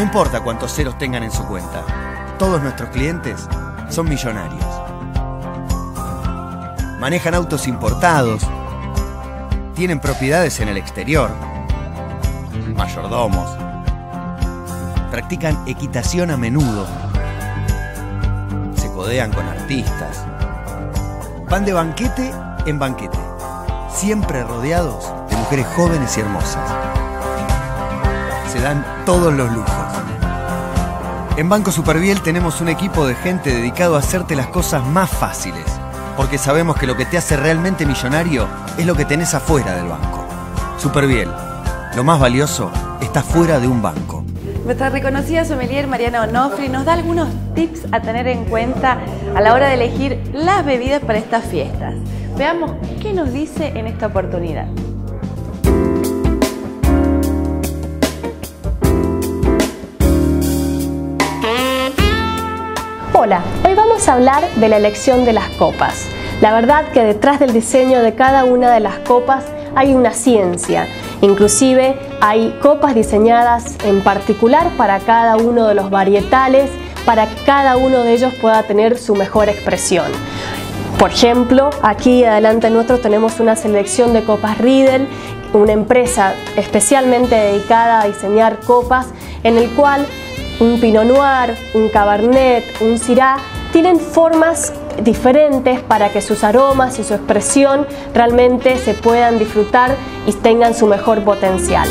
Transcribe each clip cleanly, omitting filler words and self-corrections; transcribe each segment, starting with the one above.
No importa cuántos ceros tengan en su cuenta, todos nuestros clientes son millonarios. Manejan autos importados, tienen propiedades en el exterior, mayordomos, practican equitación a menudo, se codean con artistas, van de banquete en banquete, siempre rodeados de mujeres jóvenes y hermosas. Se dan todos los lujos. En Banco Superviel tenemos un equipo de gente dedicado a hacerte las cosas más fáciles, porque sabemos que lo que te hace realmente millonario es lo que tenés afuera del banco. Superviel, lo más valioso está fuera de un banco. Nuestra reconocida sommelier Mariana Onofri nos da algunos tips a tener en cuenta a la hora de elegir las bebidas para estas fiestas. Veamos qué nos dice en esta oportunidad. Hola, hoy vamos a hablar de la elección de las copas. La verdad que detrás del diseño de cada una de las copas hay una ciencia. Inclusive hay copas diseñadas en particular para cada uno de los varietales, para que cada uno de ellos pueda tener su mejor expresión. Por ejemplo, aquí adelante nuestro tenemos una selección de copas Riedel, una empresa especialmente dedicada a diseñar copas, en el cual un Pinot Noir, un Cabernet, un Syrah tienen formas diferentes para que sus aromas y su expresión realmente se puedan disfrutar y tengan su mejor potencial.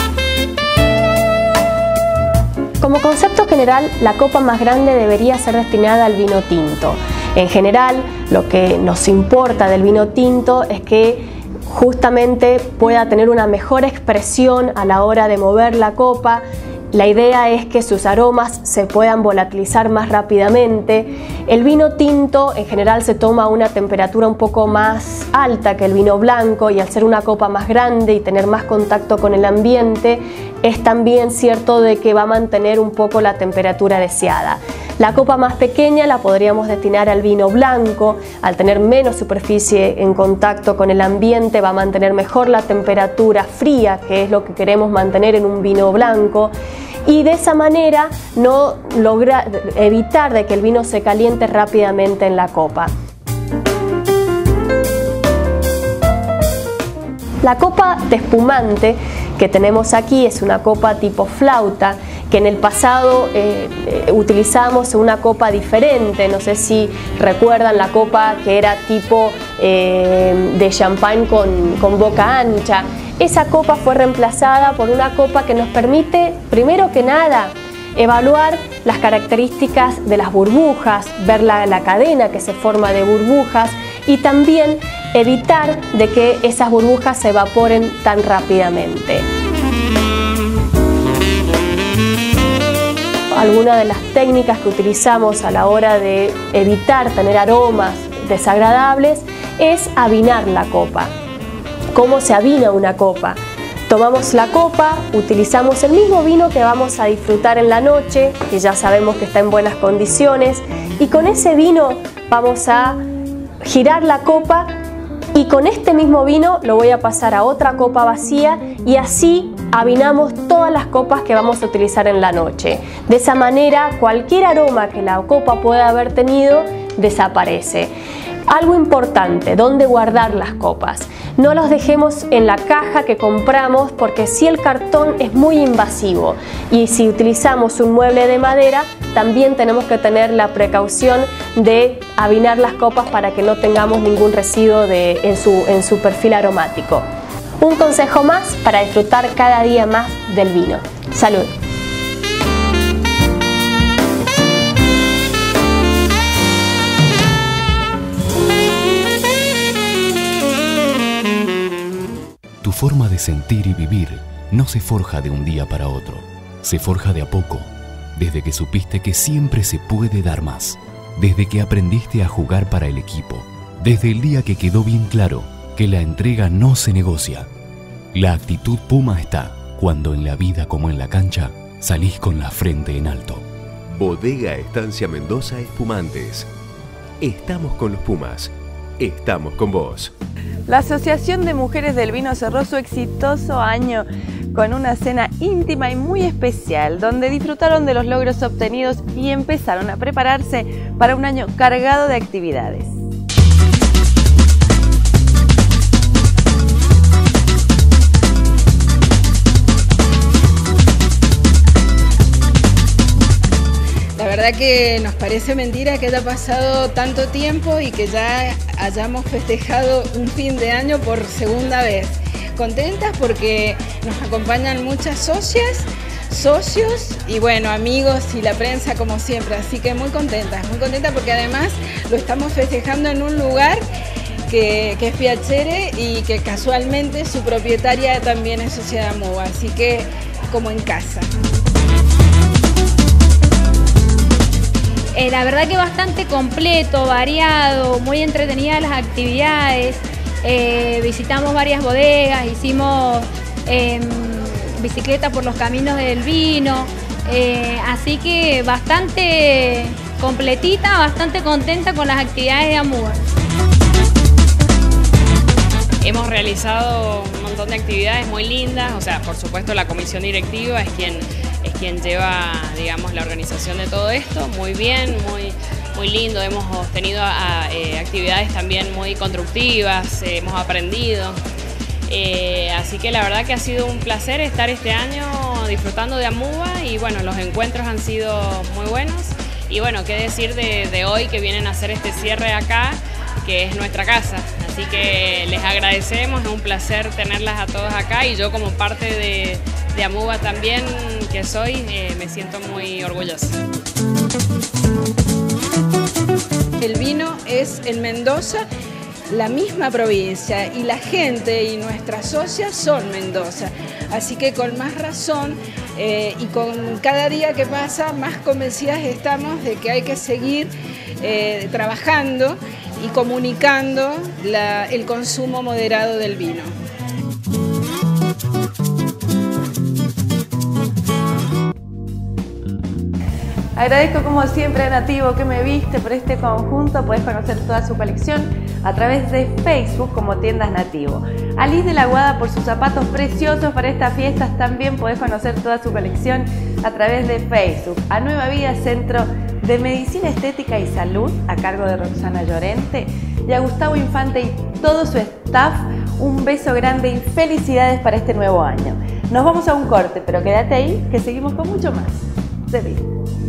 Como concepto general, la copa más grande debería ser destinada al vino tinto. En general, lo que nos importa del vino tinto es que justamente pueda tener una mejor expresión a la hora de mover la copa. La idea es que sus aromas se puedan volatilizar más rápidamente. El vino tinto en general se toma a una temperatura un poco más alta que el vino blanco, y al ser una copa más grande y tener más contacto con el ambiente, es también cierto de que va a mantener un poco la temperatura deseada. La copa más pequeña la podríamos destinar al vino blanco. Al tener menos superficie en contacto con el ambiente, va a mantener mejor la temperatura fría, que es lo que queremos mantener en un vino blanco, y de esa manera no logra evitar de que el vino se caliente rápidamente en la copa. La copa de espumante que tenemos aquí es una copa tipo flauta, que en el pasado utilizamos una copa diferente. No sé si recuerdan la copa que era tipo de champán con boca ancha. Esa copa fue reemplazada por una copa que nos permite, primero que nada, evaluar las características de las burbujas, ver la cadena que se forma de burbujas, y también evitar de que esas burbujas se evaporen tan rápidamente. Algunas de las técnicas que utilizamos a la hora de evitar tener aromas desagradables es avinar la copa. ¿Cómo se avina una copa? Tomamos la copa, utilizamos el mismo vino que vamos a disfrutar en la noche, que ya sabemos que está en buenas condiciones, y con ese vino vamos a girar la copa, y con este mismo vino lo voy a pasar a otra copa vacía, y así avinamos todas las copas que vamos a utilizar en la noche. De esa manera, cualquier aroma que la copa pueda haber tenido desaparece. Algo importante, ¿dónde guardar las copas? No los dejemos en la caja que compramos, porque si el cartón es muy invasivo, y si utilizamos un mueble de madera, también tenemos que tener la precaución de avinar las copas para que no tengamos ningún residuo en su perfil aromático. Un consejo más para disfrutar cada día más del vino. ¡Salud! Tu forma de sentir y vivir no se forja de un día para otro, se forja de a poco, desde que supiste que siempre se puede dar más, desde que aprendiste a jugar para el equipo, desde el día que quedó bien claro que la entrega no se negocia. La actitud Puma está cuando en la vida como en la cancha salís con la frente en alto. Bodega Estancia Mendoza Espumantes. Estamos con los Pumas. estamos con vos. La Asociación de Mujeres del Vino cerró su exitoso año con una cena íntima y muy especial, donde disfrutaron de los logros obtenidos y empezaron a prepararse para un año cargado de actividades. La verdad que nos parece mentira que haya pasado tanto tiempo y que ya hayamos festejado un fin de año por segunda vez. Contentas porque nos acompañan muchas socias, socios y bueno, amigos y la prensa como siempre, así que muy contentas porque además lo estamos festejando en un lugar que es Piacere y que casualmente su propietaria también es Sociedad Amuba, así que como en casa. La verdad que bastante completo, variado, muy entretenidas las actividades. Visitamos varias bodegas, hicimos bicicleta por los caminos del vino, así que bastante completita, bastante contenta con las actividades de Amuba. Hemos realizado un montón de actividades muy lindas, o sea, por supuesto la comisión directiva es quien lleva, digamos, la organización de todo esto, muy bien, muy lindo, hemos tenido actividades también muy constructivas, hemos aprendido, así que la verdad que ha sido un placer estar este año disfrutando de Amuba y bueno, los encuentros han sido muy buenos y bueno, qué decir de hoy que vienen a hacer este cierre acá, que es nuestra casa, así que les agradecemos, es un placer tenerlas a todos acá y yo como parte de Amuba también, que soy, me siento muy orgullosa. El vino es en Mendoza la misma provincia y la gente y nuestras socias son Mendoza, así que con más razón y con cada día que pasa más convencidas estamos de que hay que seguir trabajando y comunicando el consumo moderado del vino. Agradezco como siempre a Nativo que me viste por este conjunto. Podés conocer toda su colección a través de Facebook como Tiendas Nativo. A Liz de la Guada por sus zapatos preciosos para estas fiestas. También podés conocer toda su colección a través de Facebook. A Nueva Vida Centro de Medicina Estética y Salud a cargo de Roxana Llorente. Y a Gustavo Infante y todo su staff. Un beso grande y felicidades para este nuevo año. Nos vamos a un corte, pero quédate ahí que seguimos con mucho más de vida.